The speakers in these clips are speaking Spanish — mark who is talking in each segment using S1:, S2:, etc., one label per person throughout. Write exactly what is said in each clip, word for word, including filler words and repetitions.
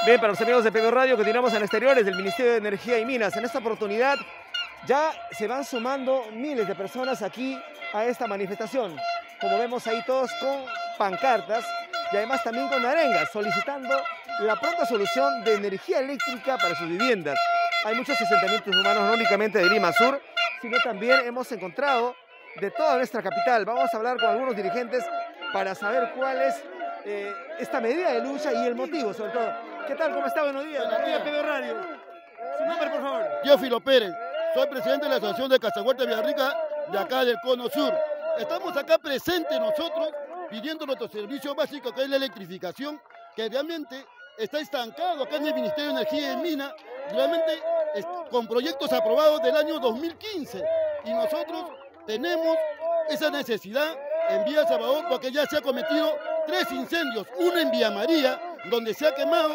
S1: Bien, para los amigos de P B Radio, continuamos en exteriores del Ministerio de Energía y Minas. En esta oportunidad ya se van sumando miles de personas aquí a esta manifestación. Como vemos ahí todos con pancartas y además también con arengas, solicitando la pronta solución de energía eléctrica para sus viviendas. Hay muchos asentamientos humanos, no únicamente de Lima Sur, sino también hemos encontrado de toda nuestra capital. Vamos a hablar con algunos dirigentes para saber cuál es eh, esta medida de lucha y el motivo, sobre todo. ¿Qué tal? ¿Cómo está? Buenos días. Buenos días, P B Radio. Su nombre, por favor.
S2: Teófilo Pérez. Soy presidente de la Asociación de Casahuerta Villarrica, de acá del Cono Sur. Estamos acá presentes nosotros, pidiendo nuestro servicio básico, que es la electrificación, que realmente está estancado acá en el Ministerio de Energía y Minas, realmente con proyectos aprobados del año dos mil quince. Y nosotros tenemos esa necesidad en Villa Salvador, porque ya se han cometido tres incendios, uno en Villa María, donde se ha quemado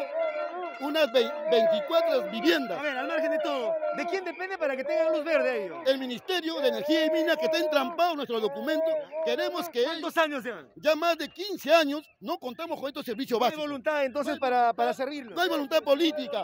S2: unas veinticuatro viviendas.
S1: A ver, al margen de todo, ¿de quién depende para que tengan luz verde a ellos?
S2: El Ministerio de Energía y Minas, que está entrampado en nuestro documento. Queremos que
S1: ¿Cuántos años llevan?
S2: Ya más de quince años no contamos con estos servicios básicos.
S1: ¿No hay voluntad entonces para, para servirlos?
S2: No hay voluntad política.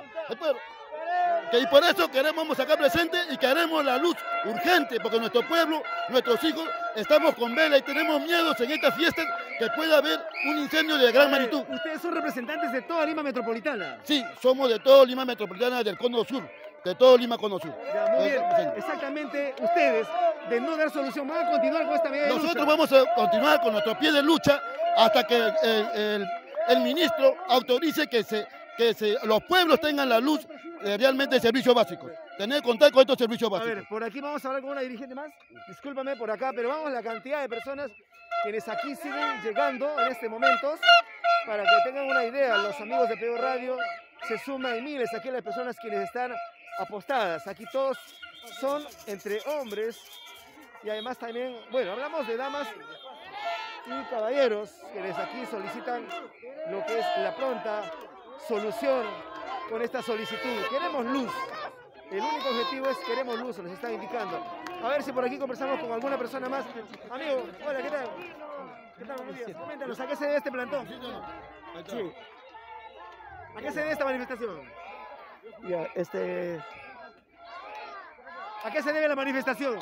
S2: Que y por eso queremos acá presentes y queremos la luz urgente, porque nuestro pueblo, nuestros hijos, estamos con vela y tenemos miedos en estas fiestas que pueda haber un incendio de gran magnitud.
S1: ¿Ustedes son representantes de toda Lima Metropolitana?
S2: Sí, somos de todo Lima Metropolitana, del Cono Sur, de todo Lima Cono Sur.
S1: Ya, muy bien. Exactamente, ustedes, de no dar solución, van a continuar con esta medida de lucha.
S2: Nosotros vamos a continuar con nuestro pie de lucha hasta que el, el, el ministro autorice que se que se, los pueblos tengan la luz eh, realmente de servicios básicos. Tener contar con estos servicios básicos.
S1: A ver, por aquí vamos a hablar con una dirigente más. Discúlpame por acá, pero vamos a la cantidad de personas quienes aquí siguen llegando en este momento. Para que tengan una idea, los amigos de P B Radio se suman miles aquí las personas quienes están apostadas. Aquí todos son entre hombres y además también, bueno, hablamos de damas y caballeros quienes aquí solicitan lo que es la pronta solución con esta solicitud. Queremos luz. El único objetivo es queremos luz, nos están indicando. A ver si por aquí conversamos con alguna persona más. Amigo, hola, ¿qué tal? ¿Qué tal? Buenos días. Coméntanos, ¿a qué se debe este plantón? Sí. ¿A qué se debe esta manifestación?
S3: Ya, este...
S1: ¿A qué se debe la manifestación?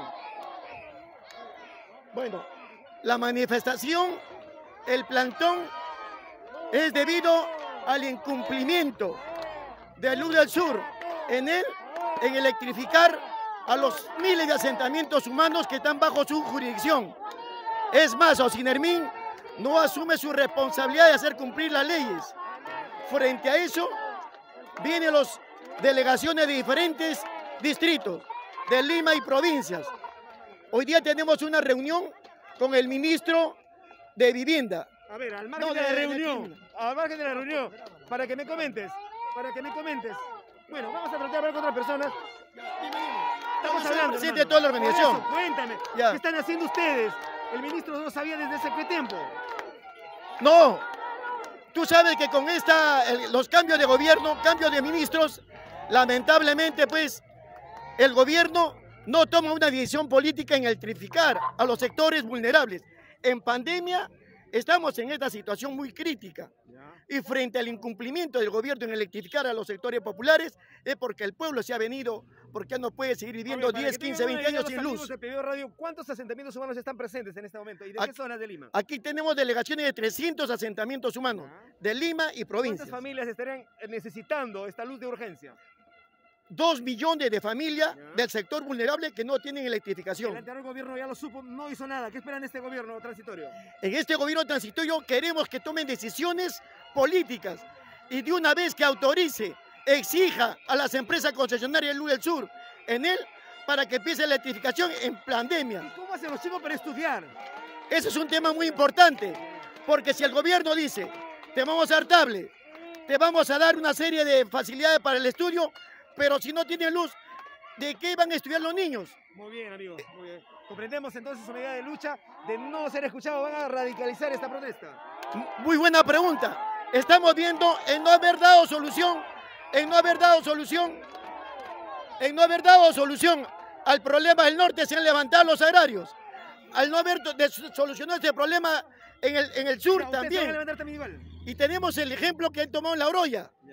S3: Bueno, la manifestación, el plantón, es debido al incumplimiento de Luz del Sur en él, en electrificar a los miles de asentamientos humanos que están bajo su jurisdicción. Es más, Ocinermin no asume su responsabilidad de hacer cumplir las leyes. Frente a eso, vienen las delegaciones de diferentes distritos de Lima y provincias. Hoy día tenemos una reunión con el ministro de Vivienda.
S1: A ver, al margen
S3: No,
S1: de, de la
S3: de-
S1: reunión,
S3: de-
S1: al margen de la reunión, para que me comentes, para que me comentes. Bueno, vamos a tratar de hablar con otras personas. Estamos
S3: soy
S1: hablando,
S3: presidente
S1: hermano.
S3: de toda la organización.
S1: Por eso, cuéntame,
S3: Ya.
S1: ¿qué están haciendo ustedes? El ministro no sabía desde hace qué tiempo.
S3: No, tú sabes que con esta, el- los cambios de gobierno, cambios de ministros, lamentablemente pues el gobierno no toma una decisión política en electrificar a los sectores vulnerables. En pandemia estamos en esta situación muy crítica y frente al incumplimiento del gobierno en electrificar a los sectores populares es porque el pueblo se ha venido, porque no puede seguir viviendo
S1: A ver, para
S3: diez,
S1: que
S3: quince,
S1: tengan una
S3: veinte
S1: idea
S3: años sin
S1: los amigos
S3: luz.
S1: de P B Radio, ¿cuántos asentamientos humanos están presentes en este momento y de
S3: Aquí-
S1: qué zonas de Lima?
S3: Aquí tenemos delegaciones de trescientos asentamientos humanos de Lima y
S1: ¿Cuántas
S3: provincias.
S1: familias estarían necesitando esta luz de urgencia?
S3: Dos millones de familias
S1: Ya.
S3: del sector vulnerable que no tienen
S1: El
S3: electrificación.
S1: anterior gobierno ya lo supo, no hizo nada. ¿Qué esperan de este gobierno transitorio?
S3: En este gobierno transitorio queremos que tomen decisiones políticas y de una vez que autorice, exija a las empresas concesionarias de Luz del Sur en él para que empiece la electrificación en pandemia.
S1: ¿Y cómo hacen los chicos para estudiar?
S3: Ese es un tema muy importante, porque si el gobierno dice, te vamos a dar tablet, te vamos a dar una serie de facilidades para el estudio, pero si no tienen luz, ¿de qué van a estudiar los niños?
S1: Muy bien, amigo, muy bien. Comprendemos entonces su medida de lucha de no ser escuchado. Van a radicalizar esta protesta.
S3: Muy buena pregunta. Estamos viendo en no haber dado solución, en no haber dado solución, en no haber dado solución al problema del norte, se han levantado los agrarios. Al no haber de- solucionado este problema en el, en el sur
S1: Ya, ¿ustedes se van a
S3: también.
S1: levantar también igual?
S3: Y tenemos el ejemplo que han tomado en La Oroya.
S1: Ya.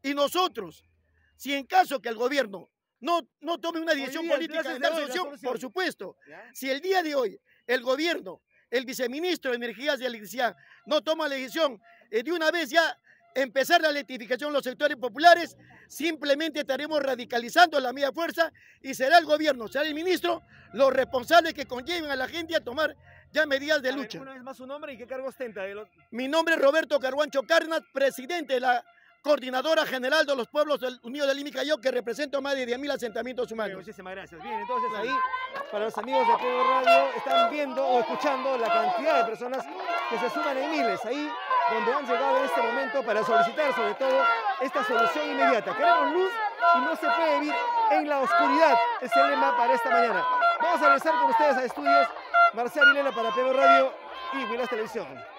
S3: Y nosotros, si en caso que el gobierno no, no tome una decisión
S1: día,
S3: política
S1: entonces,
S3: de dar
S1: le doy la
S3: solución,
S1: solución.
S3: por supuesto,
S1: ¿Ya?
S3: si el día de hoy el gobierno, el viceministro de Energías y Electricidad no toma la decisión eh, de una vez ya empezar la electrificación en los sectores populares, simplemente estaremos radicalizando la media fuerza y será el gobierno, será el ministro, los responsables que conlleven a la gente a tomar ya medidas de
S1: A ver,
S3: lucha.
S1: una vez más su nombre y qué cargo ostenta. De los...
S3: Mi nombre es Roberto Carguancho Cárdenas, presidente de la Coordinadora General de los Pueblos del Unidos de Lima y Callao, que represento a más de diez mil asentamientos
S1: Bien,
S3: humanos.
S1: muchísimas gracias. Bien, entonces ahí, para los amigos de P B Radio, están viendo o escuchando la cantidad de personas que se suman en miles ahí, donde han llegado en este momento para solicitar sobre todo esta solución inmediata. Queremos luz y no se puede vivir en la oscuridad, es el lema para esta mañana. Vamos a regresar con ustedes a estudios. Marcial Vilela para P B Radio y Huilas Televisión.